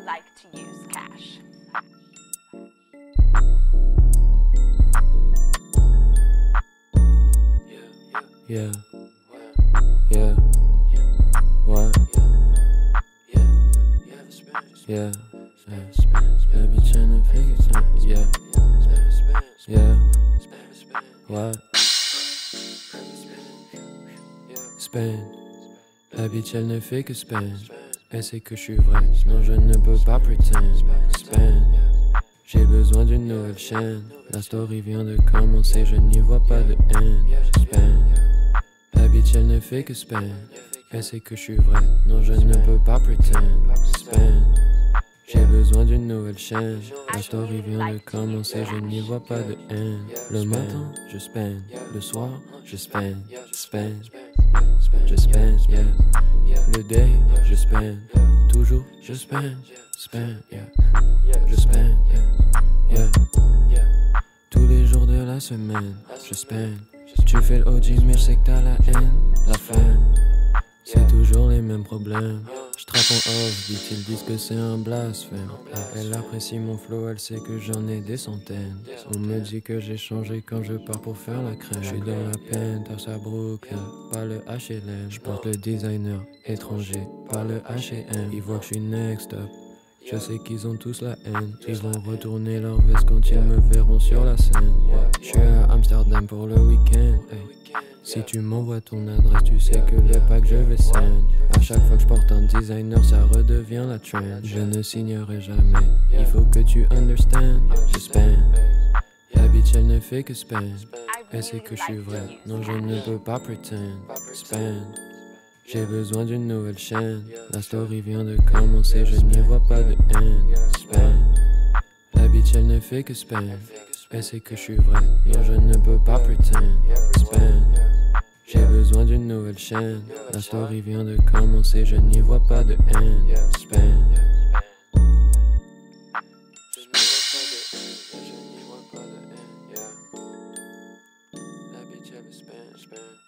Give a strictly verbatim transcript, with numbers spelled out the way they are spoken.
like to use cash. Yeah, yeah, what? Yeah, baby tryna figure it out. Yeah, yeah, what? Spend, la bitch elle ne fait que spend. Elle sait que je suis vrai, non je ne peux pas pretend. Spend, j'ai besoin d'une nouvelle chaîne. La story vient de commencer, je n'y vois pas de haine. Spend, la bitch elle ne fait que spend. Elle sait que je suis vrai, non je ne peux pas pretend. Spend, j'ai besoin d'une nouvelle chaîne. La story vient de commencer, je n'y vois pas de haine. Le matin, je spend. Le soir, je spend. Spend, je spend, yeah. Le day, je spend. Toujours, je spend. Spend, yeah. Je spend, yeah. Yeah. Tous les jours de la semaine, je spend. Tu fais le O G mais je sais que t'as la haine, la flemme. C'est toujours les mêmes problèmes. Je trappe en off, dit-ils disent que c'est un blasphème. Elle apprécie mon flow, elle sait que j'en ai des centaines. On me dit que j'ai changé quand je pars pour faire la crème. Je suis dans la penthouse à Brooklyn, pas le H et M. Je porte le designer étranger, pas le H et M. Ils voient que je suis next up. Je sais qu'ils ont tous la haine. Ils vont retourner leur veste quand ils me verront sur la scène. Je suis à Amsterdam pour le week-end. Si tu m'envoies ton adresse, tu sais que le pack je vais send. À chaque fois que je porte un designer, ça redevient la trend. Je ne signerai jamais, il faut que tu understand. Je spend, la bitch elle ne fait que spend. Elle sait que je suis vrai, non je ne peux pas pretend. Spend, j'ai besoin d'une nouvelle chaîne. La story vient de commencer, je n'y vois pas de haine. Spend, la bitch elle ne fait que spend. Elle sait que je suis vrai, non je ne peux pas pretend. Spend, j'ai besoin d'une nouvelle chaîne. La story vient de commencer, je n'y vois pas de haine. Spend, je n'y vois pas de haine, yeah. La bitch elle spend, spend.